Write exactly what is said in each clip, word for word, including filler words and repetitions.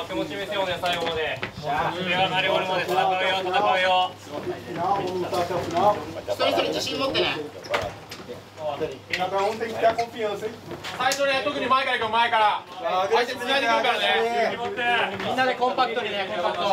気持ち見せようね、最後まで。上が鳴り終わるまで戦うよ、戦うよ。 一人一人自信持ってね。 最初ね、特に前から行く前から。相手つないでくるからね。みんなでコンパクトにね、コンパクト。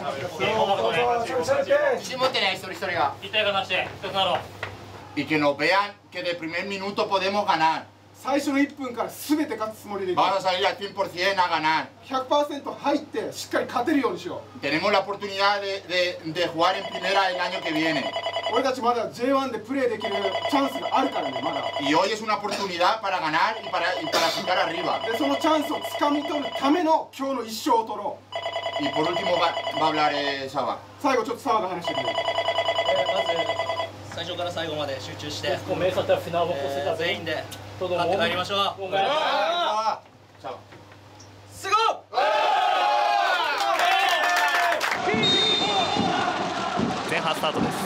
自信持ってね、一人一人が。 一体がなして、一つなろう。 Y que nos vean que de primer minuto podemos ganar. 最初のいっぷんから全て勝つつもりでいく。 Vamos a salir al cien por ciento a ganar. ひゃくパーセント 入ってしっかり勝てるようにしよう。 Tenemos la oportunidad de, de, de jugar en primera el año que viene. 俺たちまだ ジェイワン でプレーできるチャンスがあるからね、まだ。 Y hoy es una oportunidad para ganar y para, y para ficar arriba. で、そのチャンスをつかみ取るための今日の一勝を取ろう。 Y por último va, va a hablar eh, Saba. 最後ちょっと澤が話してくれる。 最初から最後まで集中して、えー、全員で勝って帰りましょう。すごい。 前半スタートです。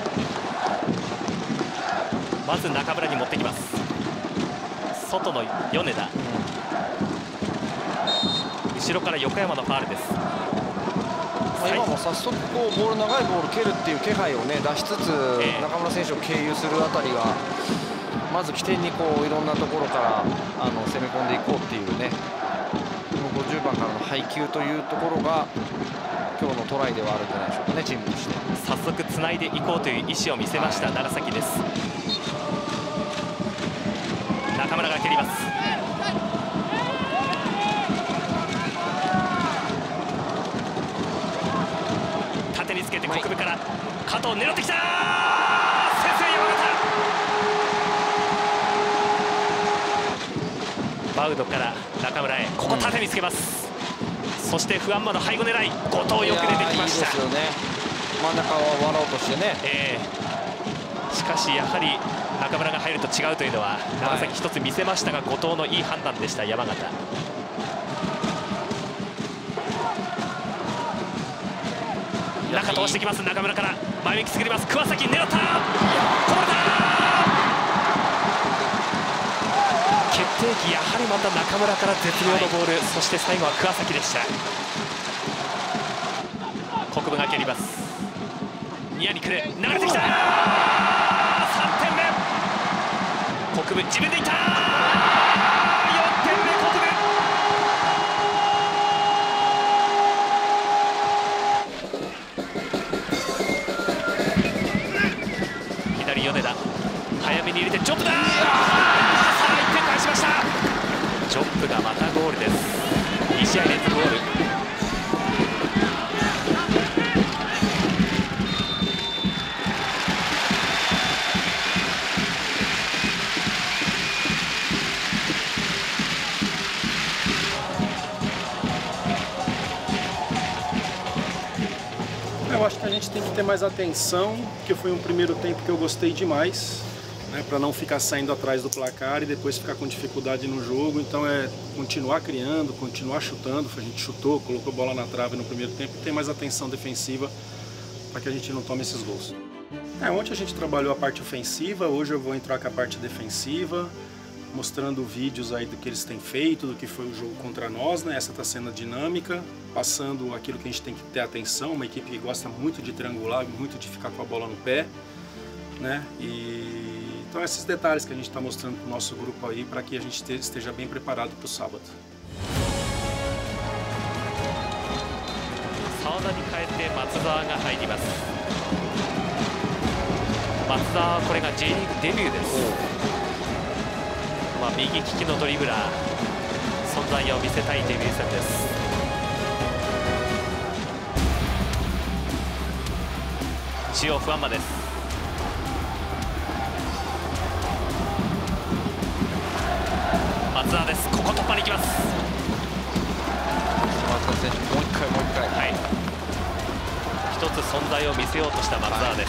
まず中村に持ってきます。外の米田、後ろから横山のファウルです。 今も早速こうボール長いボール蹴るっていう気配をね出しつつ、えー、中村選手を経由するあたりがまず起点にこういろんなところからあの攻め込んでいこうっていうね、ごじゅうばんからの配球というところが今日のトライではあるんじゃないでしょうかね、チームとして。 早速つないでいこうという意思を見せました、はい、楢崎です。中村が蹴ります。縦につけて国分から加藤狙ってきた。先制山形。バウドから中村へ、ここ縦につけます。うん、そして不安まの背後狙い、後藤よく出てきました。 いいですよね、真ん中を割ろうとしてね、 えー、しかしやはり中村が入ると違うというのは長崎一つ見せましたが、後藤のいい判断でした山形。中通してきます。中村から前向き作ります。桑崎狙った、こぼれた。決定機、やはりまた中村から絶妙のボール、はい、そして最後は桑崎でした。国分が蹴ります。ニアに来る、流れてきた。さんてんめ、国分自分でいった。よんてんめ、国分。左米田、早めに入れてジョンプだ。さあいってん返しました。ジョンプがまたゴールです。に試合連続ゴール。 Eu acho que a gente tem que ter mais atenção, porque foi um primeiro tempo que eu gostei demais, né, para não ficar saindo atrás do placar e depois ficar com dificuldade no jogo. Então é continuar criando, continuar chutando. A gente chutou, colocou a bola na trave no primeiro tempo e ter mais atenção defensiva para que a gente não tome esses gols. É, ontem a gente trabalhou a parte ofensiva, hoje eu vou entrar com a parte defensiva, mostrando vídeos aí do que eles têm feito, do que foi o jogo contra nós, né? Essa está sendo a dinâmica, passando aquilo que a gente tem que ter atenção, uma equipe que gosta muito de triangular, muito de ficar com a bola no pé, né? E então esses detalhes que a gente está mostrando para o nosso grupo aí, para que a gente esteja bem preparado para o sábado. 澤田に変えて松澤が入ります。松澤はこれが J リーグデビューです。まあ、右利きのドリブラー、存在を見せたいデビュー戦です。中央不安馬です。松田です。ここ突破に行きます。 松田選手、もう一回もう一回、 はい、一つ存在を見せようとした松田です。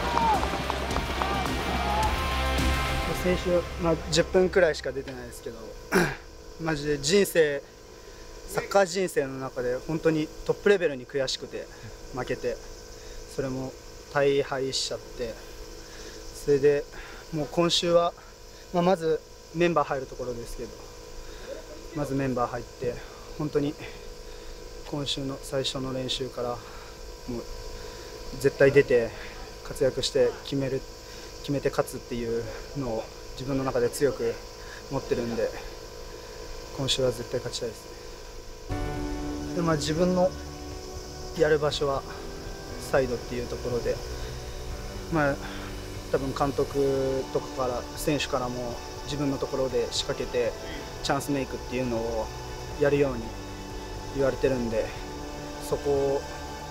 先週、まあ、じゅっぷんくらいしか出てないですけどマジで人生サッカー人生の中で本当にトップレベルに悔しくて負けて、それも大敗しちゃって、それでもう今週は、まあ、まずメンバー入るところですけど、まずメンバー入って本当に今週の最初の練習からもう絶対出て活躍して決める決めて勝つっていうのを自分の中で強く持ってるんで、今週は絶対勝ちたいですね。で、まあ、自分のやる場所はサイドっていうところで、まあ、多分監督とかから選手からも自分のところで仕掛けてチャンスメイクっていうのをやるように言われてるんで、そこを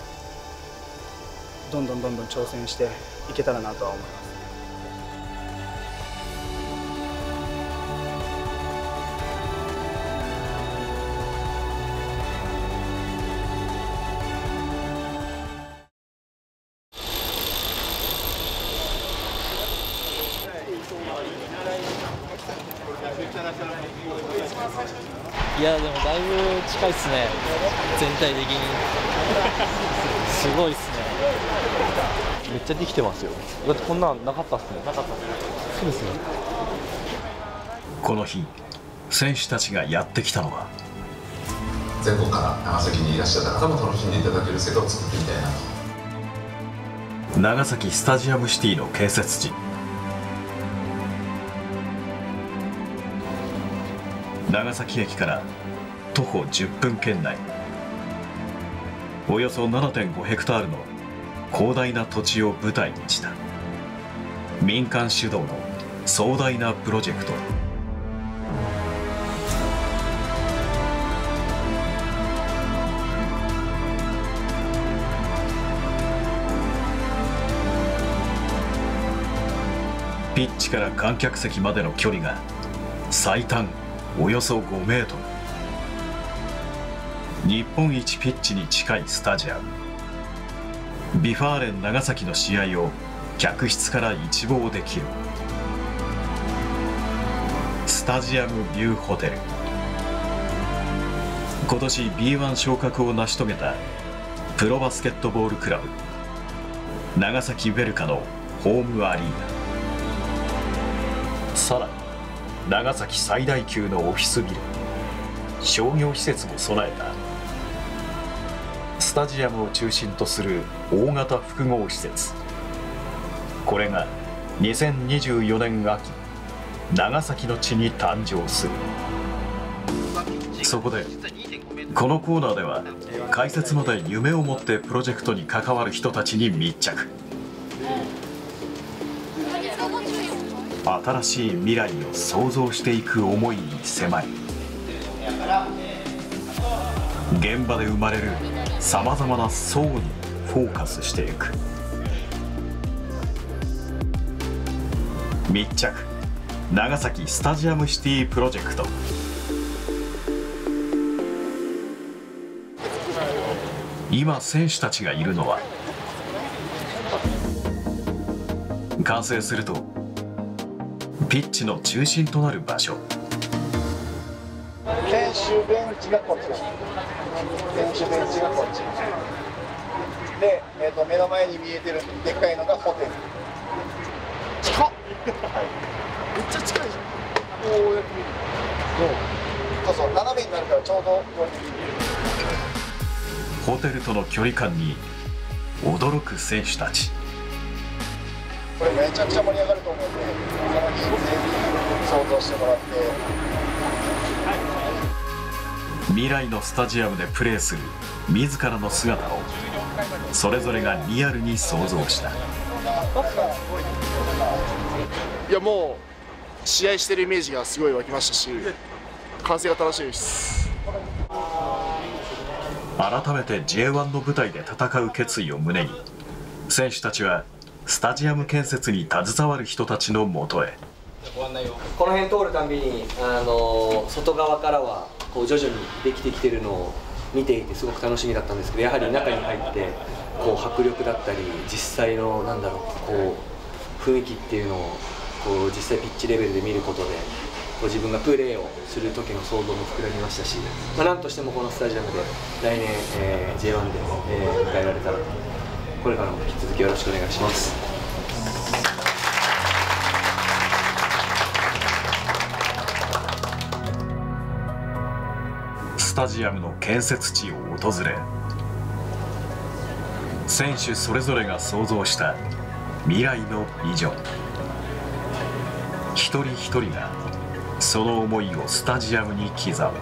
どんどんどんどん挑戦していけたらなとは思います。 いやでもだいぶ近いっすね、全体的にすごいっすね。めっちゃできてますよ。だってこんなんなかったっすね。なかったっすね。そうですね。 この日選手たちがやってきたのは、 全国から長崎にいらっしゃった方も楽しんでいただけるセットを作ってみたいなと。 長崎スタジアムシティの建設地。長崎駅から徒歩じゅっぷん圏内、およそ ななてんご ヘクタールの広大な土地を舞台にした民間主導の壮大なプロジェクト。ピッチから観客席までの距離が最短およそごメートル。日本一ピッチに近いスタジアム、ビファーレン長崎の試合を客室から一望できるスタジアムビューホテル。今年 ビーワン 昇格を成し遂げたプロバスケットボールクラブ長崎ウェルカのホームアリーナ、さらに長崎最大級のオフィスビル、商業施設も備えたスタジアムを中心とする大型複合施設。これがにせんにじゅうよねん秋、長崎の地に誕生する。そこでこのコーナーでは開設まで夢を持ってプロジェクトに関わる人たちに密着。新しい未来を創造していく思いに迫り、現場で生まれるさまざまな層にフォーカスしていく。密着長崎スタジアムシティプロジェクト。今選手たちがいるのは、完成するとピッチの中心となる場所。 選手ベンチがこっちです。選手ベンチがこっちで、えー、と目の前に見えてるでっかいのがホテル。近っめっちゃ近いじゃん。こうやって見る。そうそう、斜めになるからちょうどこうやって見る。 ホテルとの距離感に驚く選手たち。 これめちゃくちゃ盛り上がると思うんで、その日ぜひ想像してもらって。 未来のスタジアムでプレーする自らの姿をそれぞれがリアルに想像した。 いや、もう試合してるイメージがすごい湧きましたし、完成が楽しみです。 改めて ジェイワン の舞台で戦う決意を胸に、選手たちはスタジアム建設に携わる人たちのもとへ。 この辺通るたびに、あの外側からはこう徐々にできてきてるのを見ていてすごく楽しみだったんですけど、やはり中に入ってこう迫力だったり実際のなんだろう、こう雰囲気っていうのをこう実際ピッチレベルで見ることで、こう自分がプレーをする時の想像も膨らみましたし、まあ、なんとしてもこのスタジアムで来年、えー、ジェイワン で、えー、迎えられたらと、これからも引き続きよろしくお願いします。 スタジアムの建設地を訪れ、選手それぞれが想像した未来のビジョン、一人一人がその思いをスタジアムに刻む。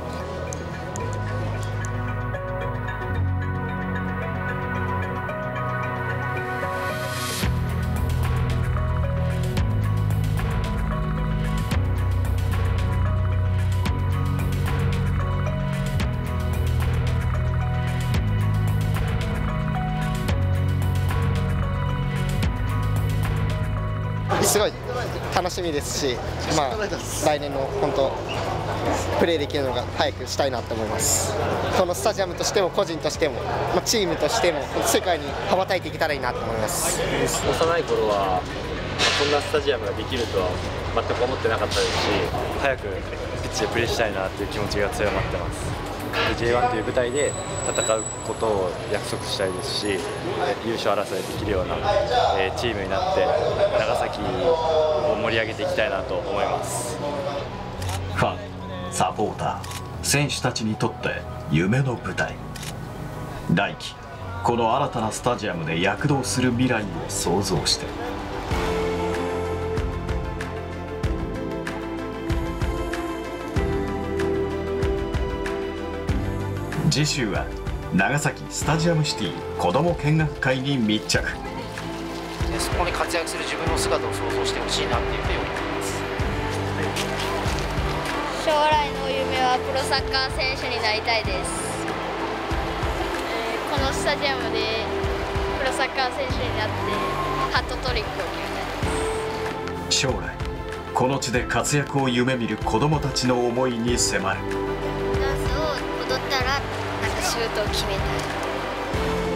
すごい楽しみですし、まあ、来年の本当プレーできるのが早くしたいなと思います。このスタジアムとしても個人としても、まあ、チームとしても世界に羽ばたいていけたらいいなと思います。 幼い頃はこんなスタジアムができるとは全く思ってなかったですし、早くピッチでプレーしたいなという気持ちが強まってます。ジェイワン という舞台で戦うことを約束したいですし、優勝争いできるようなチームになって長崎を盛り上げていきたいなと思います。 ファン、サポーター、選手たちにとって夢の舞台。来季この新たなスタジアムで躍動する未来を想像して。次週は長崎スタジアムシティ子ども見学会に密着。 そこに活躍する自分の姿を想像してほしいなっていうふうに思います。 将来の夢はプロサッカー選手になりたいです。このスタジアムでプロサッカー選手になってハットトリックを決めたいです。 将来この地で活躍を夢見る子どもたちの思いに迫る。 ダンスを踊ったらなんかシュートを決めたい。